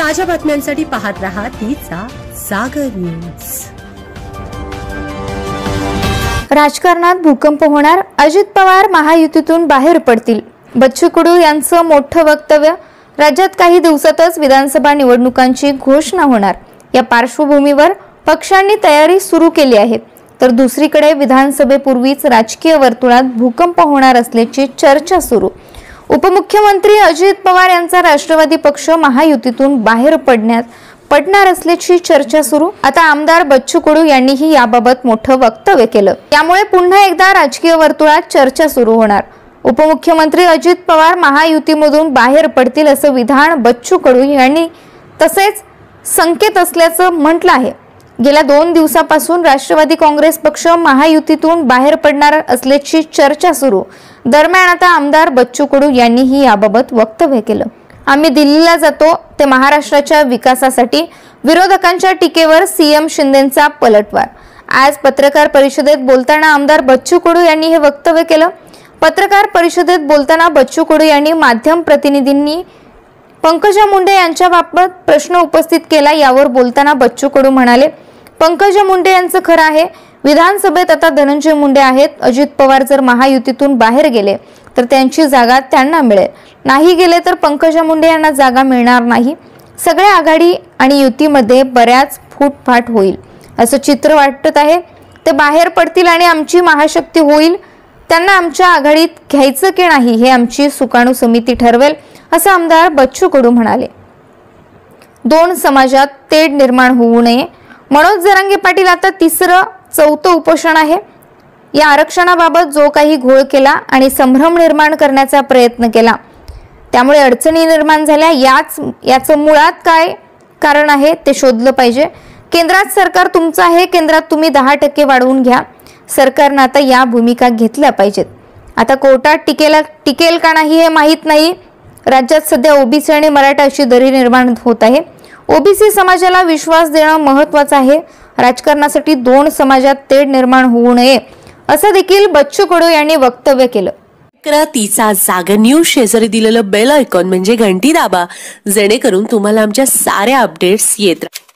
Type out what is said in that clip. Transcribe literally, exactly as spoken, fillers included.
ताज्या बातम्यांसाठी पाहत रहा तिचा सागर न्यूज। राजकारणात भूकंप होणार, अजित पवार महायुतीतून बाहेर पडतील। बच्चू कडू यांचं मोठं वक्तव्य। राज्यात काही दिवसातच विधानसभा निवडणुकांची घोषणा होणार। या पार्श्वभूमीवर पक्षांनी तयारी सुरू केली आहे, तर दुसरीकडे विधानसभेपूर्वीच राजकीय वर्तुळात भूकंप होणार असल्याची चर्चा सुरू। उपमुख्यमंत्री अजित पवार यांचा राष्ट्रवादी पक्ष महायुतीतून बाहेर पडण्यात पडणार असल्याची चर्चा सुरू। आता आमदार बच्चू कडू यांनीही याबाबत मोठं वक्तव्य केलं, त्यामुळे पुन्हा एकदा राजकीय वर्तुळात चर्चा सुरू होणार। उपमुख्यमंत्री अजित पवार महायुतीमधून बाहेर पडतील असं विधान बच्चू कडू यांनी तसेच संकेत असल्याचं म्हटलं आहे। गेल्या दोन दिवसापासून राष्ट्रवादी काँग्रेस पक्ष महायुतीतून बाहेर पडणार असल्याची चर्चा सुरू। दरम्यान आता आमदार बच्चू कडू यांनीही याबाबत वक्तव्य केलं। आम्ही दिल्लीला जातो ते महाराष्ट्राच्या विकासासाठी। विरोधकांच्या टीकेवर सीएम शिंदेंचा पलटवार। आज पत्रकार परिषदेत बोलताना आमदार बच्चू कडू यांनी हे वक्तव्य केलं। पत्रकार परिषदेत बोलताना बच्चू कडू यांनी माध्यम प्रतिनिधींनी पंकजा मुंडे यांच्याबाबत प्रश्न उपस्थित केला। यावर बोलताना बच्चू कडू म्हणाले, पंकजा मुंडे यांचं खरं आहे, विधानसभेत आता धनंजय मुंडे आहेत। अजित पवार जर महायुतीतून बाहेर गेले तर त्यांची जागा त्यांना मिळेल, नाही गेले तर पंकजा मुंडे यांना जागा मिळणार नाही। सगळ्या आघाडी आणि युतीमध्ये बऱ्याच फूटफाट होईल असं चित्र वाटत आहे। ते बाहेर पडतील आणि आमची महाशक्ती होईल। त्यांना आमच्या आघाडीत घ्यायचं की नाही हे आमची सुकाणू समिती ठरवेल असं आमदार बच्चू कडू म्हणाले। दोन समाजात तेढ निर्माण होऊ नये। मनोज जरांगे पाटील आता तिसरं चौथं उपोषण आहे। या आरक्षणाबाबत जो काही घोळ केला आणि संभ्रम निर्माण करण्याचा प्रयत्न केला, त्यामुळे अडचणी निर्माण झाल्या। याच याचं मुळात काय कारण आहे ते शोधलं पाहिजे। केंद्रात सरकार तुमचं आहे, केंद्रात तुम्ही दहा टक्के वाढवून घ्या। सरकारनं आता या भूमिका घेतल्या पाहिजेत। आता कोर्टात टिकेल टिकेल का नाही हे माहीत नाही। राज्यात सध्या ओबीसी आणि मराठा अशी दरी निर्माण होत आहे। ओबीसी समाजाला विश्वास देणं महत्त्वाचं आहे। राजकारणासाठी दोन समाजात तेढ निर्माण होऊ नये असं देखील बच्चू कडू यांनी वक्तव्य केलं। तिचा सागर न्यूज शेजारी दिलेलं बेल आयकॉन म्हणजे घंटी दाबा, जेणेकरून तुम्हाला आमच्या साऱ्या अपडेट्स येत राहतील।